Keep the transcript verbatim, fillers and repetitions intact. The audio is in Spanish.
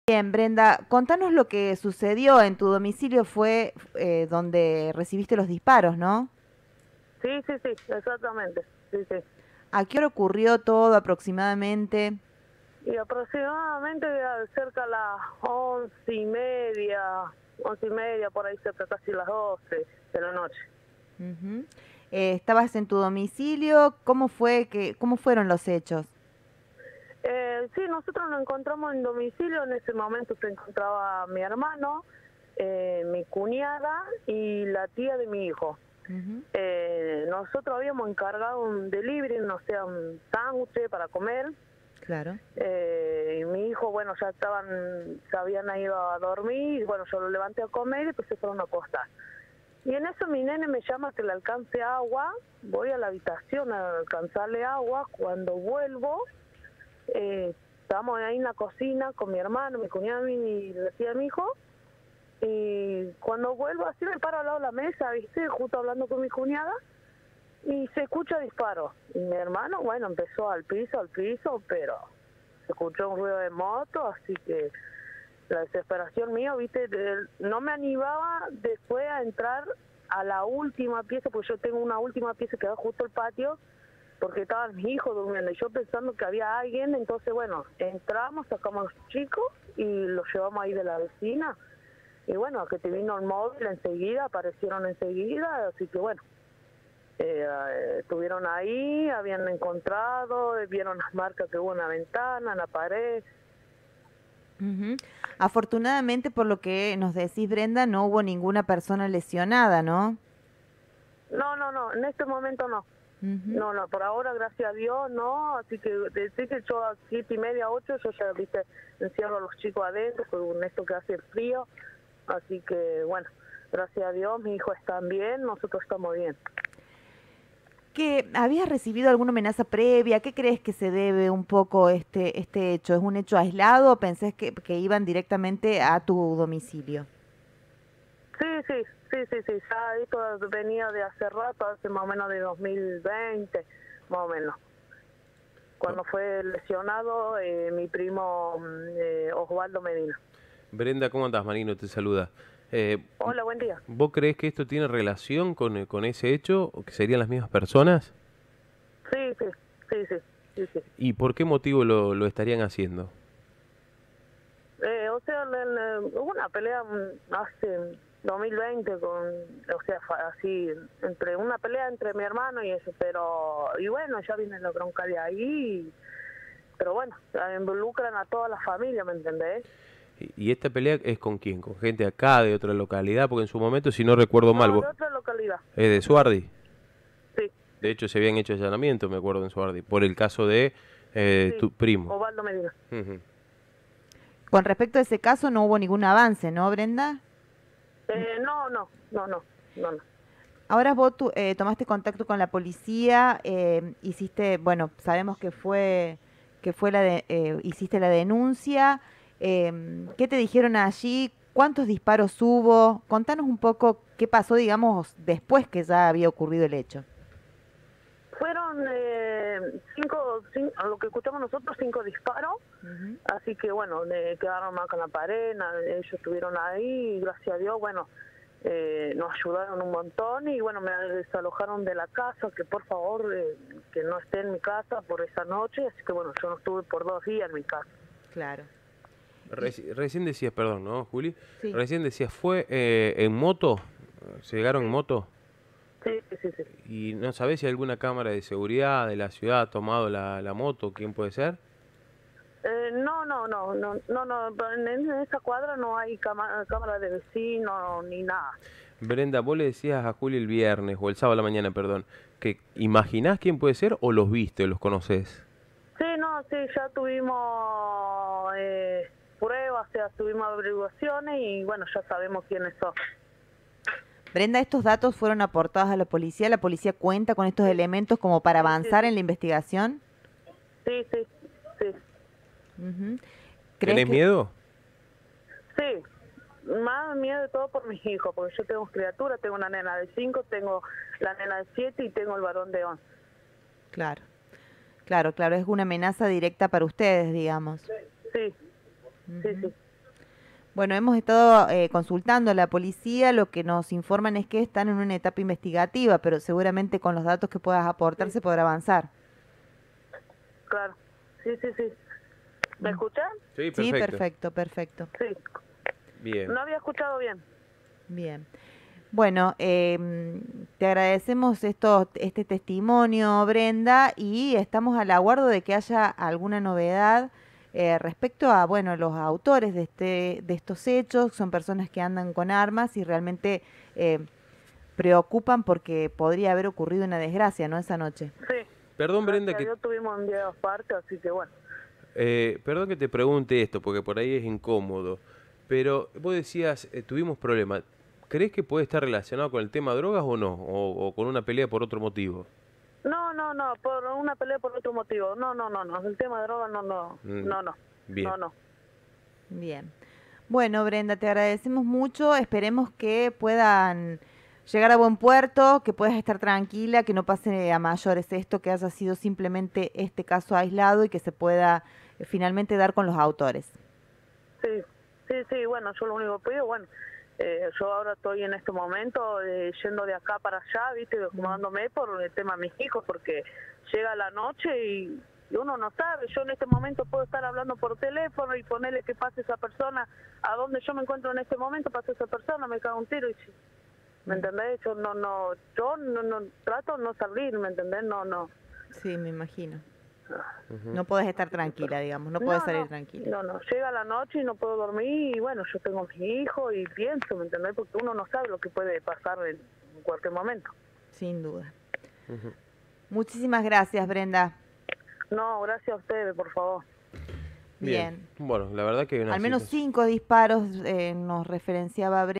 Bien, Brenda, contanos lo que sucedió en tu domicilio, fue eh, donde recibiste los disparos, ¿no? Sí, sí, sí, exactamente. Sí, sí. ¿A qué hora ocurrió todo aproximadamente? Y aproximadamente a cerca a las once y media, once y media, por ahí cerca casi las doce de la noche. Ujú. Eh, ¿estabas en tu domicilio? ¿Cómo fue que, cómo fueron los hechos? Eh, sí, nosotros nos encontramos en domicilio, en ese momento se encontraba mi hermano, eh, mi cuñada y la tía de mi hijo. Ujú. Eh, nosotros habíamos encargado un delivery, no sé, un sándwich para comer. Claro. Eh, y mi hijo, bueno, ya estaban, se habían ido a dormir, y bueno, yo lo levanté a comer y después se fueron a acostar. Y en eso mi nene me llama que le alcance agua, voy a la habitación a alcanzarle agua, cuando vuelvo, eh, estamos ahí en la cocina con mi hermano, mi cuñado y la tía de mi hijo, y cuando vuelvo así me paro al lado de la mesa, ¿viste? Justo hablando con mi cuñada, y se escucha disparo. Y mi hermano, bueno, empezó al piso, al piso, pero se escuchó un ruido de moto, así que la desesperación mía, viste, de- no me animaba después a entrar a la última pieza, porque yo tengo una última pieza que da justo al patio, porque estaban mis hijos durmiendo, y yo pensando que había alguien, entonces bueno, entramos, sacamos a los chicos y los llevamos ahí de la vecina, y bueno, que te vino el móvil enseguida, aparecieron enseguida, así que bueno, eh, eh, estuvieron ahí, habían encontrado, eh, vieron las marcas que hubo en la ventana, en la pared. Ujú. Afortunadamente, por lo que nos decís, Brenda, no hubo ninguna persona lesionada, ¿no? No, no, no, en este momento no. Ujú. No, no, por ahora, gracias a Dios, no. Así que decir que yo a siete y media, ocho, yo ya, viste, encierro a los chicos adentro con esto que hace frío. Así que, bueno, gracias a Dios, mis hijos están bien, nosotros estamos bien. ¿Que habías recibido alguna amenaza previa? ¿Qué crees que se debe un poco este, este hecho? ¿Es un hecho aislado o pensás que, que iban directamente a tu domicilio? Sí, sí, sí, sí, sí, ya esto venía de hace rato, hace más o menos de dos mil veinte, más o menos. Cuando fue lesionado eh, mi primo mm, eh, Osvaldo Medina. Brenda, ¿cómo andás? Marino te saluda. Eh, Hola, buen día. ¿Vos creés que esto tiene relación con, eh, con ese hecho o que serían las mismas personas? Sí, sí, sí, sí, sí, sí. ¿Y por qué motivo lo, lo estarían haciendo? Eh, o sea, le- le- hubo una pelea mm, hace dos mil veinte con, o sea, fa- así, entre una pelea entre mi hermano y eso, pero, y bueno, ya viene la bronca de ahí, pero bueno, involucran a toda la familia, ¿me entendés? ¿Y, y esta pelea es con quién? ¿Con gente acá, de otra localidad? Porque en su momento, si no recuerdo mal, No, vos, de otra localidad, es de Suardi. sí, De hecho, se habían hecho allanamientos, me acuerdo, en Suardi, por el caso de eh, sí, tu primo. Osvaldo Medina. Ujú. Con respecto a ese caso no hubo ningún avance, ¿no, Brenda? Eh, no, no, no, no, no, no. Ahora vos tu- eh, tomaste contacto con la policía, eh, hiciste, bueno, sabemos que fue, que fue la de, eh, hiciste la denuncia. Em, ¿qué te dijeron allí? ¿Cuántos disparos hubo? Contanos un poco qué pasó, digamos, después que ya había ocurrido el hecho. Fueron eh, cinco, cinco, a lo que escuchamos nosotros, cinco disparos. Ujú. Así que bueno, le quedaron más con la pared, na- ellos estuvieron ahí y gracias a Dios, bueno, eh, nos ayudaron un montón y bueno, me desalojaron de la casa, que por favor, eh, que no esté en mi casa por esa noche, así que bueno, yo no estuve por dos días en mi casa. Claro. Y Reci- recién decías, perdón, ¿no, Juli? sí. Recién decías, ¿fue eh, en moto? ¿Se llegaron en Sí, moto? sí, sí, sí. Sí. ¿Y no sabés si alguna cámara de seguridad de la ciudad ha tomado la, la moto? ¿Quién puede ser? Eh, no, no, no, no, no, no, en, en esa cuadra no hay cama- cámara de vecino ni nada. Brenda, vos le decías a Juli el viernes o el sábado a la mañana, perdón, que imaginás quién puede ser o los viste o los conocés. Sí, no, sí, ya tuvimos eh, pruebas, o sea, tuvimos averiguaciones y bueno, ya sabemos quiénes son. Brenda, estos datos fueron aportados a la policía. ¿La policía cuenta con estos Sí, elementos como para sí, sí, avanzar sí, en la investigación? sí, sí, sí, Ujú. ¿Crees ¿Tenés que miedo? sí. Más miedo de todo por mis hijos, porque yo tengo criaturas, tengo una nena de cinco, tengo la nena de siete y tengo el varón de once. Claro, claro, claro, es una amenaza directa para ustedes, digamos. Sí, sí, Ujú. sí. Bueno, hemos estado eh, consultando a la policía, lo que nos informan es que están en una etapa investigativa, pero seguramente con los datos que puedas aportar Sí, se podrá avanzar. claro. Sí, sí, sí. ¿Me escuchan? Sí, Sí, perfecto. perfecto, perfecto. Sí. Bien. No había escuchado bien. Bien. Bueno, em, te agradecemos esto, este testimonio, Brenda, y estamos al aguardo de que haya alguna novedad eh, respecto a, bueno, los autores de este, de estos hechos. Son personas que andan con armas y realmente eh, preocupan porque podría haber ocurrido una desgracia, ¿no? Esa noche. Sí. Perdón, Brenda, Gracias a que Dios tuvimos un día aparte, así que bueno. Eh, perdón que te pregunte esto, porque por ahí es incómodo, pero vos decías, eh, tuvimos problemas. ¿Crees que puede estar relacionado con el tema drogas o no? O, o con una pelea por otro motivo? No, no, no, por una pelea por otro motivo. No, no, no, no. El tema de droga no, no, Mm, no, no. bien. No, no. Bien. Bueno, Brenda, te agradecemos mucho. Esperemos que puedan llegar a buen puerto, que puedas estar tranquila, que no pase a mayores esto, que haya sido simplemente este caso aislado y que se pueda eh, finalmente dar con los autores. Sí, sí, sí, bueno, yo lo único que pido, bueno, eh, yo ahora estoy en este momento eh, yendo de acá para allá, viste, acomodándome por el tema de mis hijos, porque llega la noche y, y uno no sabe. Yo en este momento puedo estar hablando por teléfono y ponerle que pase esa persona a donde yo me encuentro en este momento, pase esa persona, me cago un tiro y si- ¿me entendés? Yo no, no, yo no, no, trato de no salir, ¿me entendés? No, no. Sí, me imagino. Ujú. No puedes estar tranquila, digamos, no puedes salir no, tranquila. No, no, llega la noche y no puedo dormir y bueno, yo tengo mi hijo y pienso, ¿me entendés? Porque uno no sabe lo que puede pasar en, en cualquier momento. Sin duda. Ujú. Muchísimas gracias, Brenda. No, gracias a ustedes, por favor. Bien. Bueno, la verdad que una Al menos situación- cinco disparos eh, nos referenciaba Brenda.